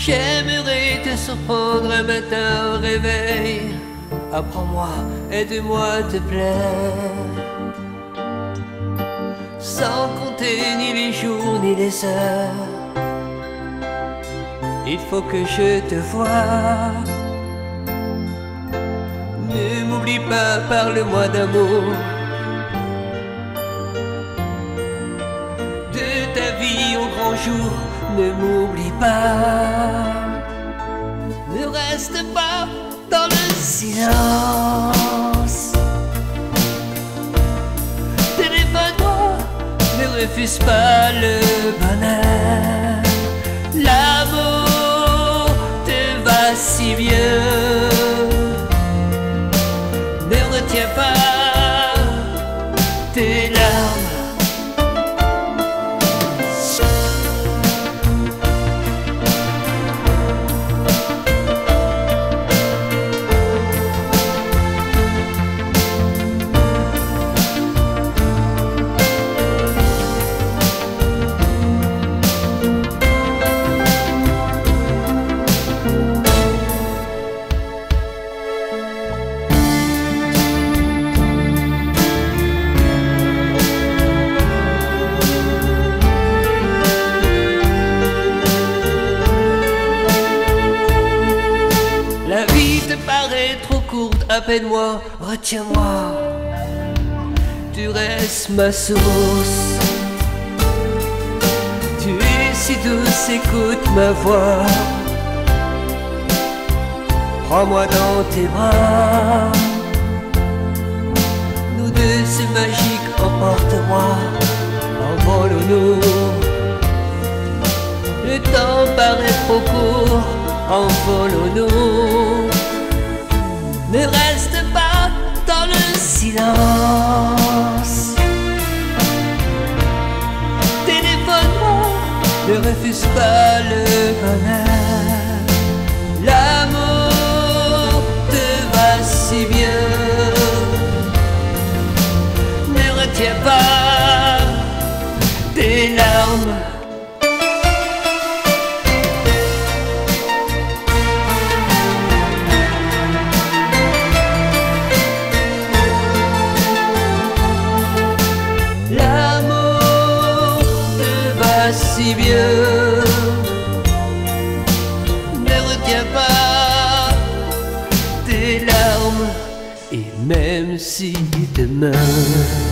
J'aimerais te surprendre un matin au réveil. Apprends-moi, aide-moi, te plaît. Sans compter ni les jours ni les heures, il faut que je te voie. Ne m'oublie pas, parle-moi d'amour, de ta vie au grand jour. Ne m'oublie pas, ne reste pas dans le silence. Téléphone-moi, ne refuse pas le bonheur. L'amour te va si bien. Ne retiens pas tes larmes. La vie te paraît trop courte, appelle-moi, retiens-moi. Tu restes ma source. Tu es si douce, écoute ma voix. Prends-moi dans tes bras. Nous deux, c'est magique, emporte-moi. Envolons-nous. Le temps paraît trop court, envolons-nous. Ne reste pas dans le silence. Téléphone-moi, ne refuse pas le bonheur. L'amour te va si bien. Ne retiens pas tes larmes. Si bien, ne retiens pas tes larmes. Et même si demain